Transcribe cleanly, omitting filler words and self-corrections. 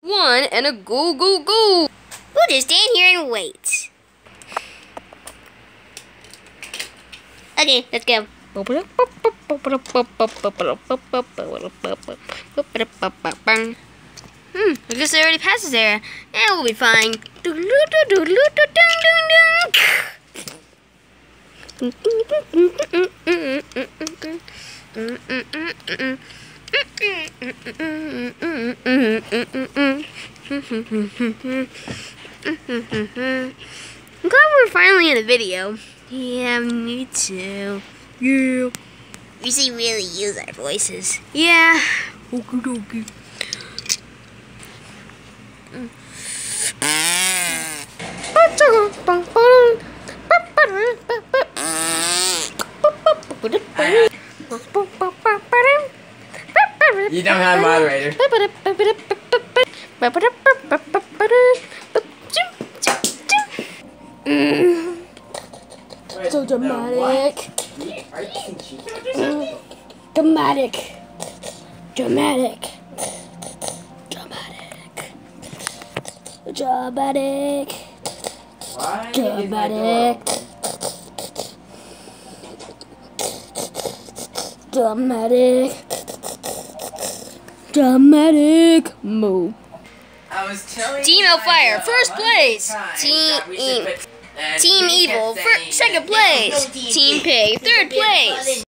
1 and a go, go, go. We'll just stand here and wait. Okay, let's go. I guess it already passes there. And we'll be fine. I'm glad we're finally in a video. Yeah, me too. Yeah. We should really use our voices. Yeah. Okie dokie. You don't have moderator. So dramatic. Dramatic. Dramatic. Dramatic. Dramatic. Dramatic. Dramatic. Dramatic. Move. I was telling Team Hellfire, first place. Team Evil, second place. Team Pig, third place.